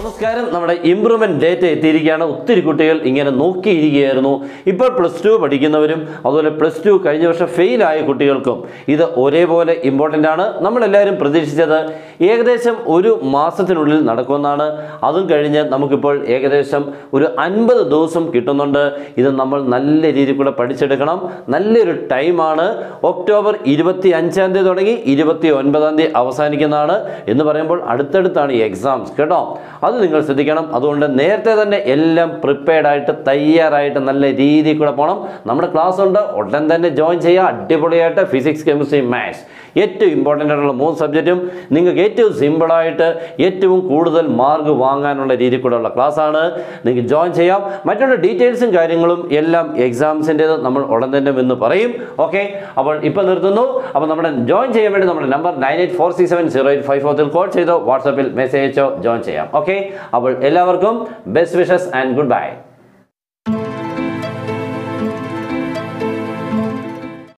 നമസ്കാരം. നമ്മുടെ improvement data എത്തിയിരിക്കുകയാണ്. ഒത്തിരി കുട്ടികൾ ഇങ്ങനെ നോക്കിയിരിക്കുകയായിരുന്നു. ഇപ്പോൾ +2 പഠിക്കുന്നവരും അതുപോലെ +2 കഴിഞ്ഞ വർഷം ഫെയിലായ കുട്ടികൾക്കും ഇത് ഒരേപോലെ ഇമ്പോർട്ടൻ്റ് ആണ്. നമ്മളെല്ലാവരും പ്രതീക്ഷിച്ചത് ഏകദേശം ഒരു മാസത്തിനുള്ളിൽ നടക്കുമെന്നാണ്. അതും കഴിഞ്ഞ് നമുക്കിപ്പോൾ ഏകദേശം ഒരു 50 ദിവസം കിട്ടുന്നുണ്ട്. ഇത് നമ്മൾ നല്ല രീതിയിൽ കൂടെ പഠിച്ചെടുക്കണം. നല്ലൊരു ടൈമാണ്. ഒക്ടോബർ 25-ാം തീയതി തുടങ്ങി 29-ാം തീയതി അവസാനിക്കുന്നതാണ്. എന്ന് പറയുമ്പോൾ അടുത്തടുത്താണ് ഈ എക്സാംസ് കേട്ടോ. അത് നിങ്ങൾ ശ്രദ്ധിക്കണം. അതുകൊണ്ട് നേരത്തെ തന്നെ എല്ലാം പ്രിപ്പയർഡ് ആയിട്ട് തയ്യാറായിട്ട് നല്ല രീതിയിൽ കൂടെ പോകണം. നമ്മുടെ ക്ലാസ് ഉണ്ട്, ഉടൻ തന്നെ ജോയിൻ ചെയ്യുക. അടിപൊളിയായിട്ട് ഫിസിക്സ്, കെമിസ്ട്രി, മാത്സ് ഏറ്റവും ഇമ്പോർട്ടൻ്റ് ആയിട്ടുള്ള 3 സബ്ജക്റ്റും നിങ്ങൾക്ക് ഏറ്റവും സിമ്പിളായിട്ട് ഏറ്റവും കൂടുതൽ മാർക്ക് വാങ്ങാനുള്ള രീതിയിൽ കൂടെയുള്ള ക്ലാസ്സാണ്. നിങ്ങൾക്ക് ജോയിൻ ചെയ്യാം. മറ്റുള്ള ഡീറ്റെയിൽസും കാര്യങ്ങളും എല്ലാം എക്സാംസിൻ്റേത് നമ്മൾ ഉടൻ തന്നെ എന്ന് പറയും. ഓക്കെ, അപ്പോൾ ഇപ്പോൾ നിർത്തുന്നു. അപ്പോൾ നമ്മുടെ ജോയിൻ ചെയ്യാൻ വേണ്ടി നമ്മുടെ നമ്പർ 9846708540 കോൾ ചെയ്തോ വാട്സാപ്പിൽ മെസ്സേജ് അയച്ചോ ജോയിൻ ചെയ്യാം. ഓക്കെ, അപ്പോൾ എല്ലാവർക്കും best wishes and good by.